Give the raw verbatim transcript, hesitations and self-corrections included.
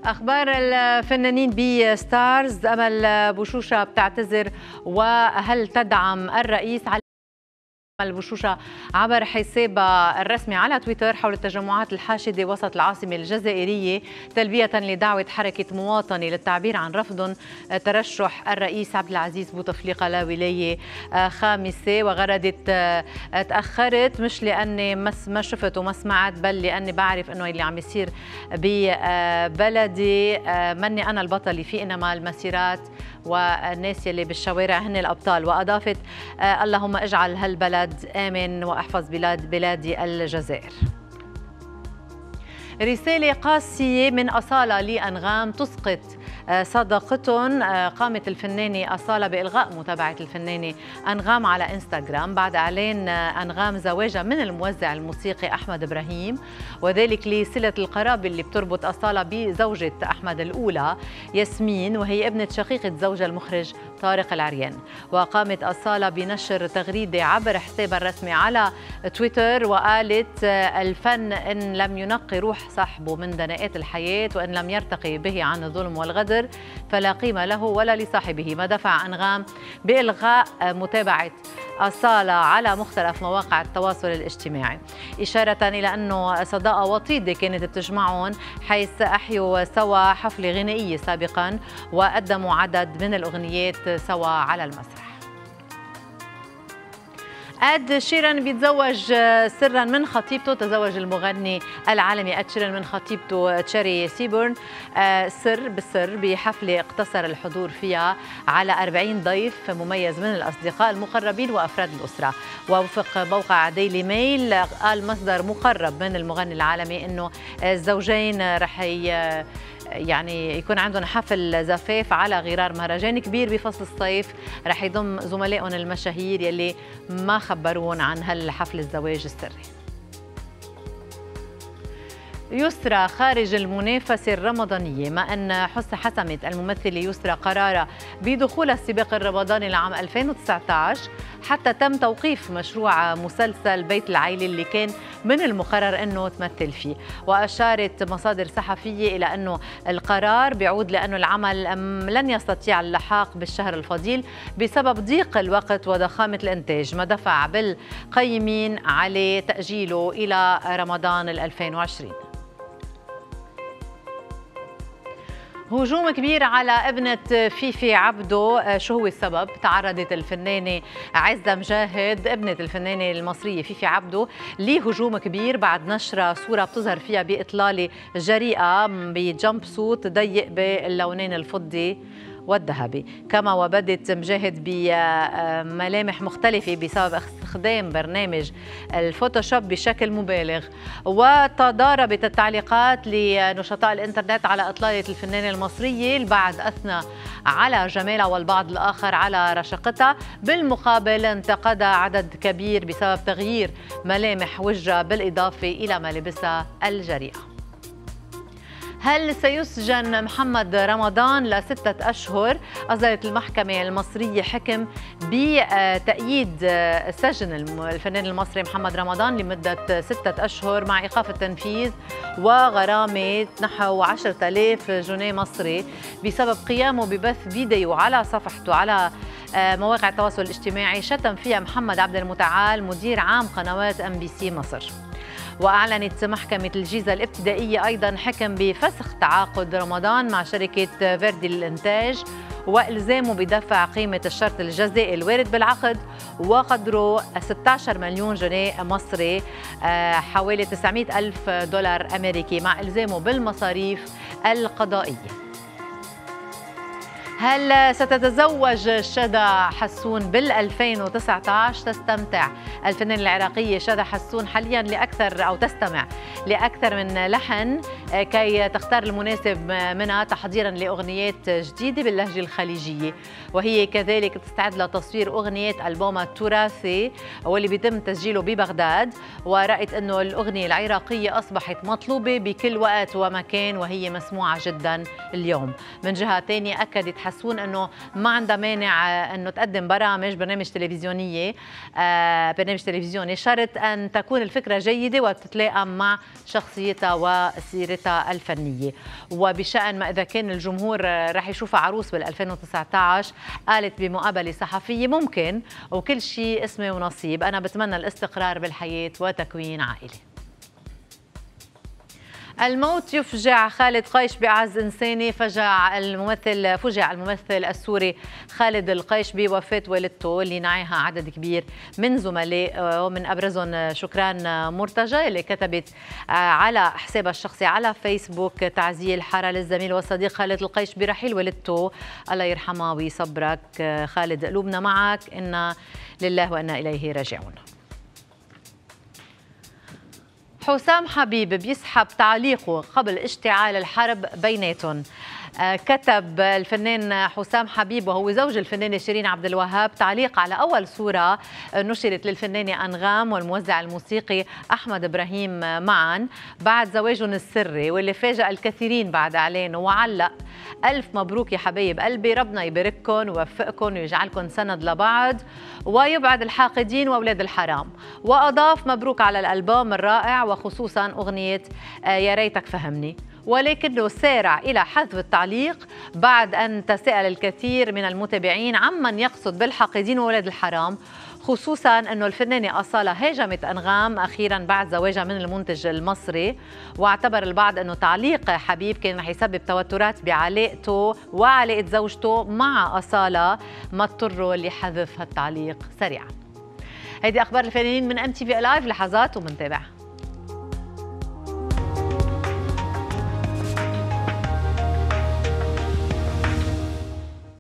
أخبار الفنانين بستارز. أمل بوشوشة بتعتذر، وهل تدعم الرئيس؟ على البشوشة عبر حسابها الرسمي على تويتر حول التجمعات الحاشدة وسط العاصمة الجزائرية تلبية لدعوة حركة مواطنة للتعبير عن رفض ترشح الرئيس عبد العزيز بوتفليقة لولاية خامسة. وغردت تأخرت مش لأني ما شفت وما سمعت، بل لأني بعرف أنه اللي عم يصير ببلدي مني أنا البطل فيه، إنما المسيرات والناس يلي بالشوارع هن الأبطال. وأضافت اللهم اجعل هالبلد آمن واحفظ بلاد بلادي الجزائر. رسالة قاسية من أصالة لأنغام تسقط صداقتهم. قامت الفنانة أصالة بإلغاء متابعة الفنانة أنغام على إنستغرام بعد إعلان أنغام زواجها من الموزع الموسيقي أحمد إبراهيم، وذلك لصلة القرابة اللي بتربط أصالة بزوجة أحمد الأولى ياسمين، وهي ابنة شقيقة زوجها المخرج طارق العريان. وقامت أصالة بنشر تغريدة عبر حسابها الرسمي على تويتر وقالت: الفن إن لم ينقي روح صاحبه من دناءات الحياة، وإن لم يرتقي به عن الظلم والغدر فلا قيمة له ولا لصاحبه. ما دفع أنغام بإلغاء متابعة أصالة على مختلف مواقع التواصل الاجتماعي، إشارة إلى أنه صداقة وطيدة كانت بتجمعهم، حيث أحيوا سوا حفلة غنائية سابقا وقدموا عدد من الأغنيات سوا على المسرح. أد شيران بيتزوج سرا من خطيبته. تزوج المغني العالمي أد شيران من خطيبته تشيري سيبورن سر بالسر بحفلة اقتصر الحضور فيها على أربعين ضيف مميز من الأصدقاء المقربين وأفراد الأسرة. ووفق موقع ديلي ميل قال مصدر مقرب من المغني العالمي إنه الزوجين رح يعني يكون عندهم حفل زفاف على غرار مهرجان كبير بفصل الصيف، رح يضم زملائهم المشاهير يلي ما خبروهم عن هالحفل الزواج السري. يسرى خارج المنافسة الرمضانية، ما أن حس حسمت الممثلة يسرى قرارها بدخول السباق الرمضاني لعام ألفين وتسعة عشر حتى تم توقيف مشروع مسلسل بيت العيلة اللي كان من المقرر أنه تمثل فيه. وأشارت مصادر صحفية إلى أنه القرار بيعود لأنه العمل لن يستطيع اللحاق بالشهر الفضيل بسبب ضيق الوقت وضخامة الإنتاج، ما دفع بالقيمين عليه تأجيله إلى رمضان ألفين وعشرين. هجوم كبير على ابنة فيفي عبده. شو هو السبب؟ تعرضت الفنانة عزة مجاهد ابنة الفنانة المصرية فيفي عبده لهجوم كبير بعد نشر صورة بتظهر فيها بإطلالة جريئة بجمب سوت ضيق باللونين الفضي والذهبي. كما وبدت مجاهد بملامح مختلفة بسبب استخدام برنامج الفوتوشوب بشكل مبالغ. وتضاربت التعليقات لنشطاء الانترنت على إطلالة الفنانة المصرية، البعض أثنى على جمالها والبعض الآخر على رشاقتها. بالمقابل انتقد عدد كبير بسبب تغيير ملامح وجهها بالإضافة إلى ملابسها الجريئة. هل سيسجن محمد رمضان لستة أشهر؟ أصدرت المحكمة المصرية حكم بتأييد سجن الفنان المصري محمد رمضان لمدة ستة أشهر مع إيقاف التنفيذ وغرامة نحو عشرة آلاف جنيه مصري بسبب قيامه ببث فيديو على صفحته على مواقع التواصل الاجتماعي شتم فيها محمد عبد المتعال مدير عام قنوات أم بي سي مصر. وأعلنت محكمة الجيزة الابتدائية أيضا حكم بفسخ تعاقد رمضان مع شركة فيردي للإنتاج وإلزامه بدفع قيمة الشرط الجزائي الوارد بالعقد وقدره ستة عشر مليون جنيه مصري حوالي تسعمئة ألف دولار أمريكي مع إلزامه بالمصاريف القضائية. هل ستتزوج شدا حسون بال ألفين وتسعة عشر؟ تستمتع الفنانة العراقية شدا حسون حاليا لأكثر أو تستمع لأكثر من لحن كي تختار المناسب منها تحضيرا لأغنيات جديدة باللهجة الخليجية، وهي كذلك تستعد لتصوير أغنية ألبومها التراثي واللي بيتم تسجيله ببغداد. ورأت أنه الأغنية العراقية أصبحت مطلوبة بكل وقت ومكان وهي مسموعة جدا اليوم. من جهة ثانية أكدت حسون أنه ما عندها مانع أنه تقدم برامج برنامج تلفزيونية آه برنامج تلفزيوني، شرط أن تكون الفكرة جيدة وتتلائم مع شخصيتها وسيرتها حياتها الفنية. وبشأن ما إذا كان الجمهور رح يشوفها عروس بال ألفين وتسعة عشر، قالت بمقابلة صحفية ممكن وكل شيء اسمه ونصيب، أنا بتمنى الاستقرار بالحياة وتكوين عائلة. الموت يفجع، خالد قيش بأعز إنساني. فجع الممثل فجع الممثل السوري خالد القيش بوفاة والدته اللي نعاها عدد كبير من زملائه، ومن أبرزهم شكران مرتجى اللي كتبت على حسابها الشخصي على فيسبوك تعزية الحارة للزميل والصديق خالد القيش برحيل والدته، الله يرحمها ويصبرك خالد، قلوبنا معك، إنا لله وإنا إليه راجعون. حسام حبيب بيسحب تعليقه قبل اشتعال الحرب بيناتهم. كتب الفنان حسام حبيب وهو زوج الفنانة شيرين عبد الوهاب تعليق على أول صورة نشرت للفنانة أنغام والموزع الموسيقي أحمد إبراهيم معا بعد زواجهم السري، واللي فاجأ الكثيرين بعد إعلانه، وعلق: ألف مبروك يا حبايب قلبي، ربنا يبارككم ويوفقكم ويجعلكم سند لبعض ويبعد الحاقدين وأولاد الحرام. وأضاف: مبروك على الألبوم الرائع وخصوصا أغنية يا ريتك فهمني. ولكنه سارع إلى حذف التعليق بعد أن تساءل الكثير من المتابعين عمن يقصد بالحاقدين وولاد الحرام، خصوصا أنه الفنانة أصالة هاجمت أنغام أخيرا بعد زواجها من المنتج المصري، واعتبر البعض أنه تعليق حبيب كان رح يسبب توترات بعلاقته وعلاقة زوجته مع أصالة، ما اضطروا لحذف هالتعليق سريعا. هيدي أخبار الفنانين من أم تي في لايف، لحظات ومنتابع.